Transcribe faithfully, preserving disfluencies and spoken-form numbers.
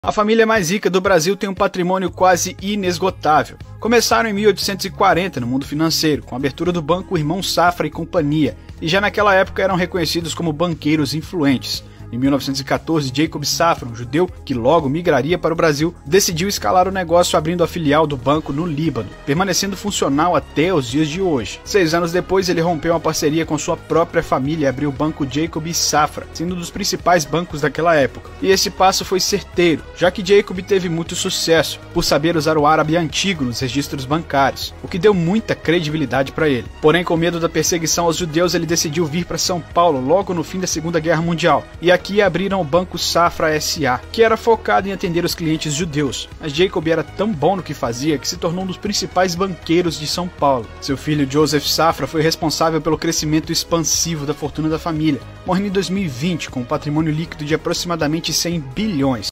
A família mais rica do Brasil tem um patrimônio quase inesgotável. Começaram em mil oitocentos e quarenta no mundo financeiro, com a abertura do Banco Irmão Safra e Companhia, e já naquela época eram reconhecidos como banqueiros influentes. Em mil novecentos e quatorze, Jacob Safra, um judeu que logo migraria para o Brasil, decidiu escalar o negócio abrindo a filial do banco no Líbano, permanecendo funcional até os dias de hoje. Seis anos depois, ele rompeu uma parceria com sua própria família e abriu o Banco Jacob Safra, sendo um dos principais bancos daquela época. E esse passo foi certeiro, já que Jacob teve muito sucesso, por saber usar o árabe antigo nos registros bancários, o que deu muita credibilidade para ele. Porém, com medo da perseguição aos judeus, ele decidiu vir para São Paulo logo no fim da Segunda Guerra Mundial, e aqui abriram o Banco Safra S A, que era focado em atender os clientes judeus. Mas Jacob era tão bom no que fazia que se tornou um dos principais banqueiros de São Paulo. Seu filho Joseph Safra foi responsável pelo crescimento expansivo da fortuna da família, morrendo em dois mil e vinte com um patrimônio líquido de aproximadamente cem bilhões.